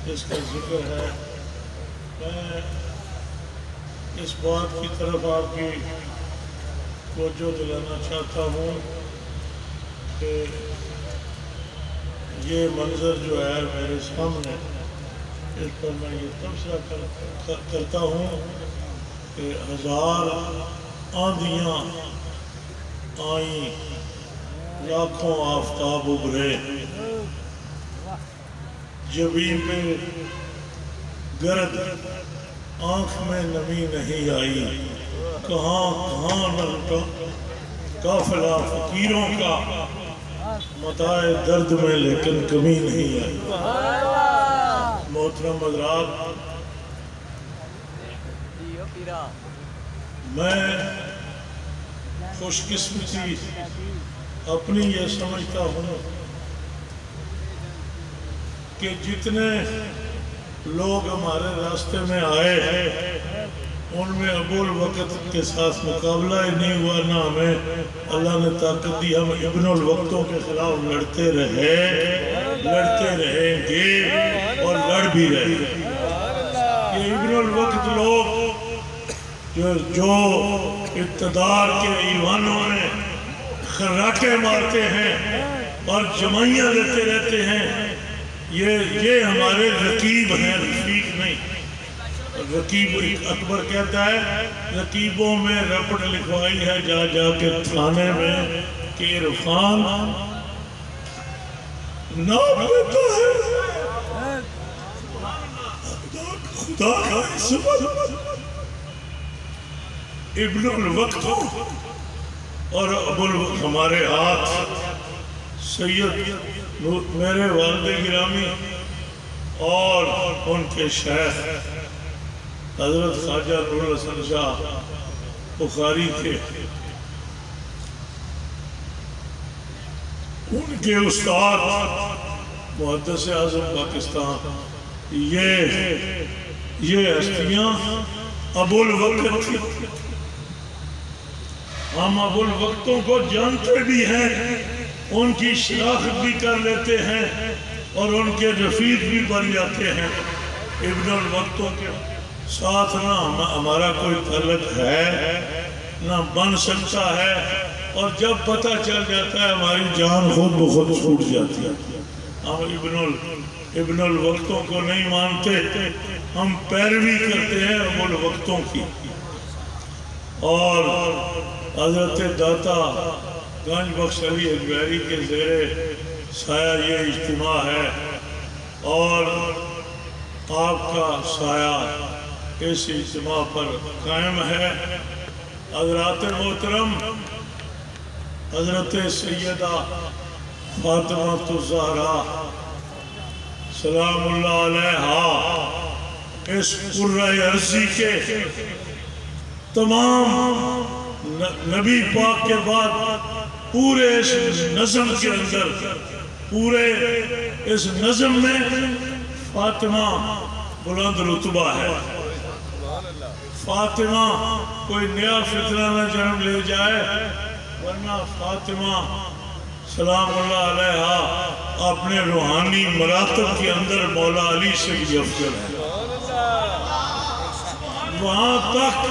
جس کا ذکر ہے، میں اس بات کی طرف آپ کی توجہ دلانا چاہتا ہوں کہ یہ منظر جو ہے میرے سامنے، اس پر میں یہ تبصرہ کرتا ہوں کہ 1000 آندھیاں آئیں، لاکھوں آفتاب ابھرے، جبین پہ گرد آنکھ میں نمی نہیں آئی، کہاں کہاں نہ لٹا قافلہ فقیروں کا، متاع درد میں لیکن کمی نہیں آئی۔ محترم حضرات، میں خوش قسمتی اپنی یہ سمجھتا ہوں کہ جتنے لوگ ہمارے راستے میں آئے ہیں ان میں ابو الوقت کے ساتھ مقابلہ ہی نہیں ہوا، نہ ہمیں اللہ نے طاقت دی، ہم ابن الوقتوں کے خلاف لڑتے رہیں گے اور لڑ بھی رہے۔ یہ ابن الوقت لوگ جو اقتدار کے ایوانوں میں خراٹے مارتے ہیں اور جمائیاں لیتے رہتے ہیں، یہ ہمارے رقیب ہیں، رفیق نہیں۔ رقیب اکبر کہتا ہے رقیبوں میں رپٹ لکھوائی ہے جا جا کے تھانے میں کہ عرفان نام لیتا ہے خدا کا عصمت ابن الوقت اور ابو الوقت ہمارے ہاتھ سید میرے والد گرامی اور ان کے شیخ حضرت خواجہ نور الحسن شاہ بخاری کے ان کے استاد محدث اعظم پاکستان، یہ ہستیاں ابو الوقت تھی۔ ہم ابو الوقتوں کو جانتے بھی ہیں، ان کی شناخت بھی کر لیتے ہیں اور ان کے رفیق بھی بن جاتے ہیں۔ ابن الوقتوں کے ساتھ نہ ہمارا کوئی تعلق ہے نہ بن سکتا ہے، اور جب پتہ چل جاتا ہے ہماری جان خود بخود چھوٹ جاتی ہے۔ ہم ابن الوقتوں کو نہیں مانتے، ہم پیروی کرتے ہیں ابو الوقتوں کی۔ اور حضرت داتا گنج بخش علی اجمیری کے زیر سایہ یہ اجتماع ہے، اور آپ کا سایہ اس اجتماع پر قائم ہے۔ حضرات محترم، حضرت سیدہ فاطمہ الزہرا سلام اللہ علیہا اس قرۂ ارضی کے تمام نبی پاک کے بعد پورے اس نظم کے اندر، پورے اس نظم میں فاطمہ بلند رتبہ ہے۔ فاطمہ کوئی نیا فتنہ نہ جنم لے جائے، ورنہ فاطمہ سلام اللہ علیہا اپنے روحانی مراتب کے اندر مولا علی سے بھی افضل ہے۔ وہاں تک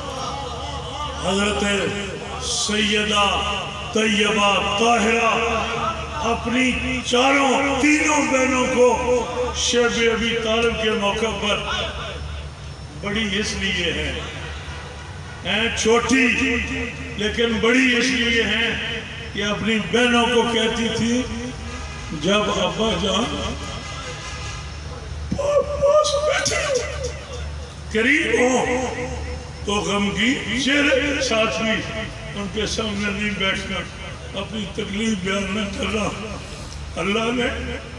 حضرت سیدہ طیبہ طاہرہ اپنی تینوں بہنوں کو شیب ابی طالب کے موقع پر بڑی اس لیے ہیں چھوٹی لیکن بڑی اس لیے ہیں کہ اپنی بہنوں کو کہتی تھی جب ابا جان قریب ہوں تو غمگین چہرے کے ساتھ بھی ان کے سامنے نہیں بیٹھنا، اپنی تکلیف بیان نہ کرنا۔ اللہ نے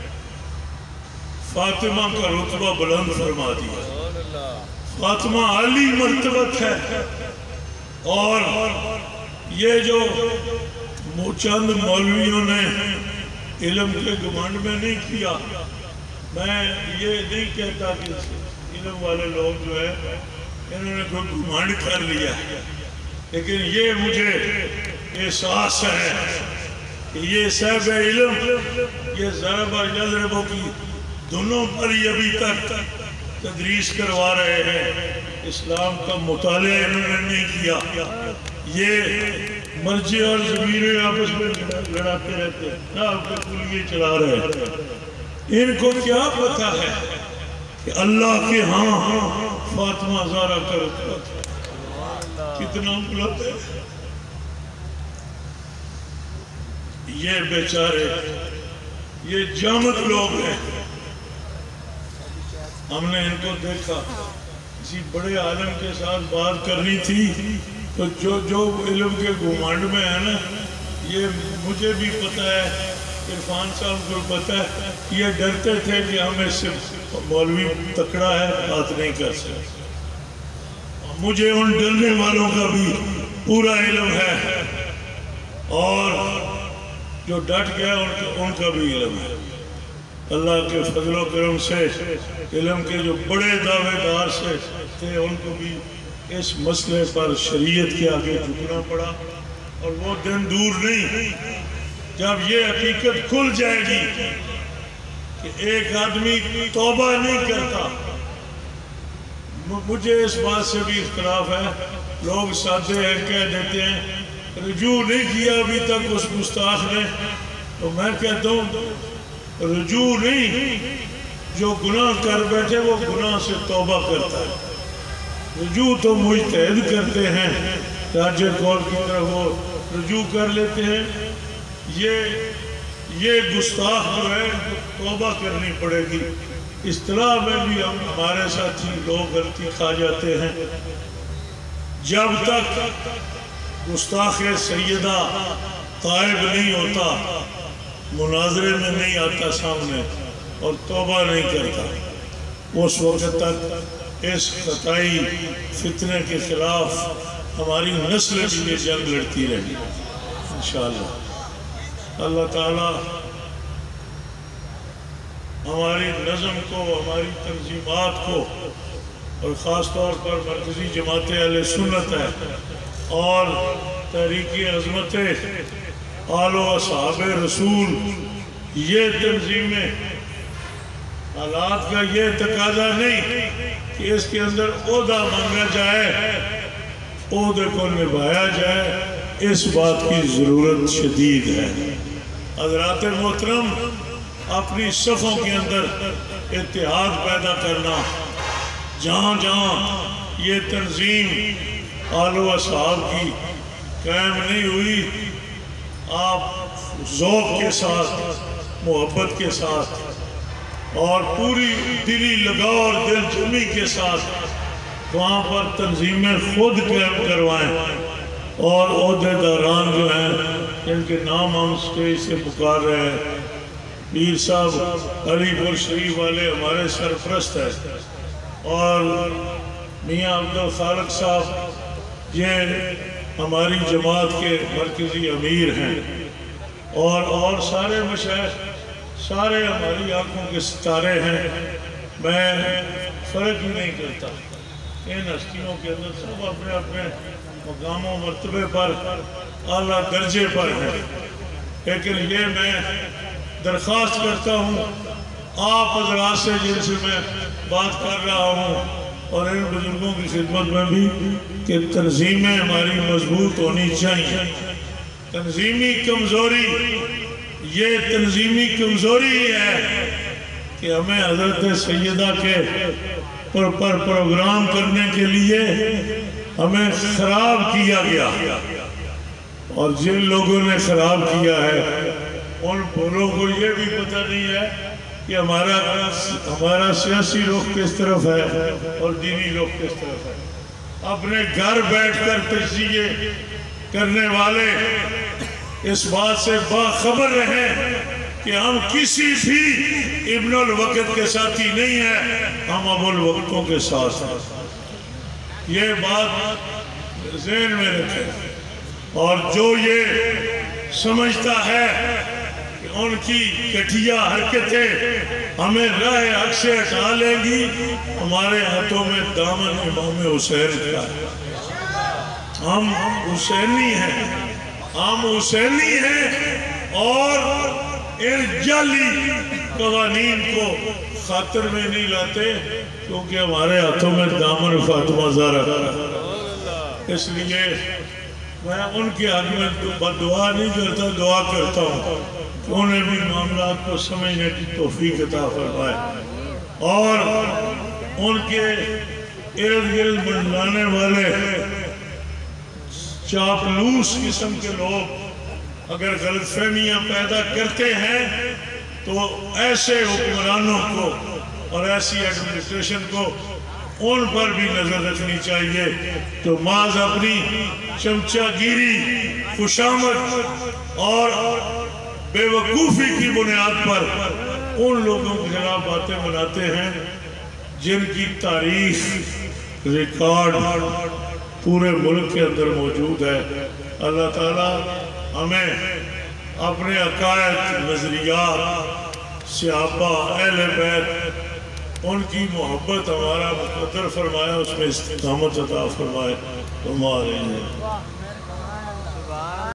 فاطمہ کا رتبہ بلند فرما دیا۔ فاطمہ عالی مرتبت ہے، اور یہ جو چند مولویوں نے علم کے گھمنڈ میں نہیں کیا، میں یہ نہیں کہتا کہ علم والے لوگ جو ہے انہوں نے کوئی گھمنڈ کر لیا، لیکن یہ مجھے احساس ہے کہ یہ صاحب علم، یہ ضرب یضرب کی دونوں پر ہی ابھی تک تدریس کروا رہے ہیں، اسلام کا مطالعہ انہوں نے نہیں کیا۔ یہ مرجع اور ضمیر آپس میں لڑاتے رہتے ہیں، نہ آپ کے کلیے چلا رہے ہیں۔ ان کو کیا پتا ہے کہ اللہ کے ہاں فاطمہ زہرا کا رتبہ کتنا بلند ہے۔ یہ بیچارے یہ جامد لوگ ہیں، ہم نے ان کو دیکھا، کسی بڑے عالم کے ساتھ بات کرنی تھی تو جو علم کے گھمنڈ میں ہے نا، یہ مجھے بھی پتا ہے، عرفان صاحب کو پتا ہے، یہ ڈرتے تھے کہ ہم اس سے مولوی تکڑا ہے بات نہیں کر سکتے۔ مجھے ان ڈرنے والوں کا بھی پورا علم ہے، اور جو ڈٹ گیا ان کا بھی علم ہے۔ اللہ کے فضل و کرم سے علم کے جو بڑے دعوے دار سے تھے ان کو بھی اس مسئلے پر شریعت کے آگے جھکنا پڑا، اور وہ دن دور نہیں جب یہ حقیقت کھل جائے گی کہ ایک آدمی توبہ نہیں کرتا۔ مجھے اس بات سے بھی اختلاف ہے، لوگ سادے ہیں کہہ دیتے ہیں رجوع نہیں کیا ابھی تک اس گستاخ نے، تو میں کہتا ہوں رجوع نہیں، جو گناہ کر بیٹھے وہ گناہ سے توبہ کرتا ہے۔ رجوع تو مجتہد کرتے ہیں، راجہ قول کی طرف وہ رجوع کر لیتے ہیں، یہ گستاخ جو ہے توبہ کرنی پڑے گی۔ اصطلاح میں بھی ہمارے ساتھی لوگ غلطی کھا جاتے ہیں، جب تک گستاخ سیدہ طائب نہیں ہوتا، مناظرے میں نہیں آتا سامنے اور توبہ نہیں کرتا، اس وقت تک اس خطائی فتنے کے خلاف ہماری نسل بھی یہ جنگ لڑتی رہی انشاءاللہ۔ اللہ تعالیٰ ہماری نظم کو، ہماری تنظیمات کو، اور خاص طور پر مرکزی جماعت اہل سنت ہے اور تحریک عظمت آل و اصحاب رسول، یہ تنظیمیں حالات کا یہ تقاضا نہیں کہ اس کے اندر عہدہ مانگا جائے، عہدے کو نبھایا جائے، اس بات کی ضرورت شدید ہے۔ حضرات محترم، اپنی صفوں کے اندر اتحاد پیدا کرنا، جہاں جہاں یہ تنظیم آل و اصحاب کی قائم نہیں ہوئی، آپ ذوق کے ساتھ، محبت کے ساتھ اور پوری دلی لگاؤ اور دل جمی کے ساتھ وہاں پر تنظیمیں خود قائم کروائیں، اور عہدیداران جو ہیں جن کے نام ہم اسٹیج سے پکار رہے ہیں، پیر صاحب علی پور شریف والے ہمارے سرپرست ہیں، اور میاں عبدالخالق صاحب یہ ہماری جماعت کے مرکزی امیر ہیں، اور سارے مشائخ، سارے ہماری آنکھوں کے ستارے ہیں۔ میں فرق ہی نہیں کرتا، ان ہستیوں کے اندر سب اپنے اپنے مقام و مرتبے پر اعلیٰ درجے پر ہیں، لیکن یہ میں درخواست کرتا ہوں آپ حضرات سے، جن سے میں بات کر رہا ہوں، اور ان بزرگوں کی خدمت میں بھی، کہ تنظیمیں ہماری مضبوط ہونی چاہیے۔ تنظیمی کمزوری، یہ تنظیمی کمزوری ہے کہ ہمیں حضرت سیدہ کے پر پروگرام کرنے کے لیے ہمیں خراب کیا گیا، اور جن لوگوں نے خراب کیا ہے ان بھولوں کو یہ بھی پتہ نہیں ہے کہ ہمارا سیاسی رخ کس طرف ہے اور دینی رخ کس طرف ہے۔ اپنے گھر بیٹھ کر تجزیے کرنے والے اس بات سے باخبر رہیں کہ ہم کسی بھی ابن الوقت کے ساتھی نہیں ہیں، ہم ابو الوقتوں کے ساتھ ہیں۔ یہ بات ذہن میں رکھیں، اور جو یہ سمجھتا ہے کہ ان کی گٹھیا حرکتیں ہمیں راہ حق سے ہٹا لیں گی، ہمارے ہاتھوں میں دامن امام حسین کا ہے۔ ہم حسینی ہیں، ہم حسینی ہیں، اور ان جعلی قوانین کو خاطر میں نہیں لاتے کیونکہ ہمارے ہاتھوں میں دامن فاطمہ زہرا، اس لیے میں ان کے حق میں دعا نہیں کرتا، دعا کرتا ہوں کہ انہیں بھی معاملات کو سمجھنے کی توفیق عطا فرمائے، اور ان کے ارد گرد منڈلانے والے چاپلوس قسم کے لوگ اگر غلط فہمیاں پیدا کرتے ہیں تو ایسے حکمرانوں کو اور ایسی ایڈمنسٹریشن کو ان پر بھی نظر رکھنی چاہیے جو محض اپنی چمچہ گیری، خوشامد اور بے وقوفی کی بنیاد پر ان لوگوں کے خلاف باتیں بناتے ہیں جن کی تاریخ ریکارڈ پورے ملک کے اندر موجود ہے۔ اللہ تعالیٰ ہمیں اپنے عقائد، نظریات، صحابہ، اہل بیت، ان کی محبت ہمارا مقدر فرمائے، اس میں استقامت عطا فرمائے۔ تمہارے